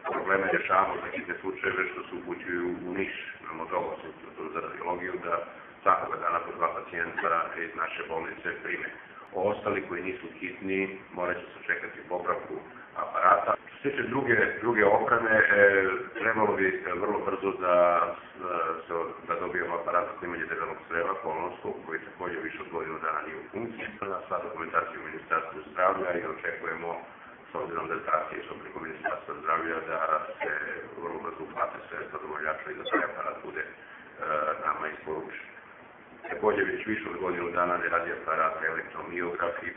probleme rješavamo za hitne slučajeve što se upućuju u Niš. Imamo dovoljno institutu za radiologiju da svakoga dana po 2 pacijenta iz naše bolnice prime. Ostali koji nisu hitni morat će se čekati popravku aparata. Što se tiče druge opreme, trebalo bi vrlo brzo da dobijemo aparat za snimanje debelog creva, kolonoskop, koji također više od godinu dana nije u funkciji. Sva dokumentacija u Ministarstvu zdravlja i očekujemo, s obzirom da je praksi preko Ministarstva zdravlja, da se vrlo brzo uplate sredstva dobavljača i da taj aparat bude nama isporučen. Također već više od godinu dana ne radi aparat elektromiografiji.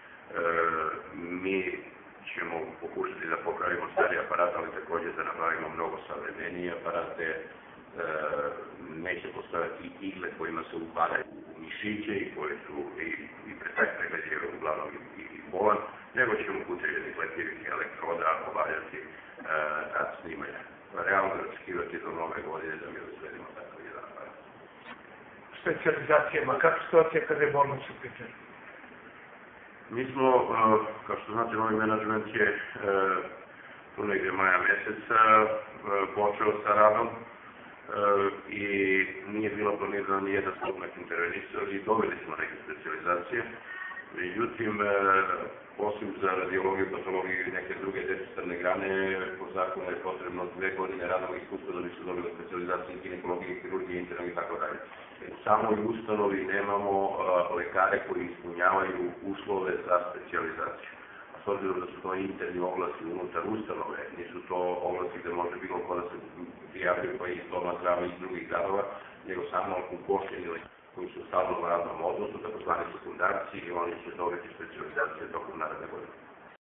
Mi ćemo pokušati da popravimo stari aparat, ali također da nabavimo mnogo savremenije aparate. Neće postojati igle kojima se upadaju u mišiće i koje su i pre taj pregled je uglavnom i bolan, nego ćemo putem jednih lepljivih elektroda obavljati rad snimanja. Realno očekivati do nove godine da mi uzvedimo takav jedan aparat. Specijalizacijama, kakva situacija kada je bolnica u pitanju? Mi smo, kao što znate, novi menadžment je tu negdje maja meseca počeo sa radom i nije bilo planirano ni jedan stopnak intervenisali i doveli smo neke specializacije. Međutim, osim za radiologiju, patologiju i neke druge deficitarne grane, po zakonu je potrebno 2 godine radnog iskustva da bi se dobilo specializacije ginekologije, kirurgije, internog i tako dalje. U samoj ustanovi nemamo lekare koji ispunjavaju uslove za specializaciju. A s obzirom da su to interni oglasi unutar ustanove, nisu to oglasi gde može bilo ko da se prijavljaju pa iz doma zdrava iz drugih gradova, nego samo upošljeni koji su u stalnom radnom odnosu, takozvani sekundarci, i oni će dobiti specializacije tokom naredne godine.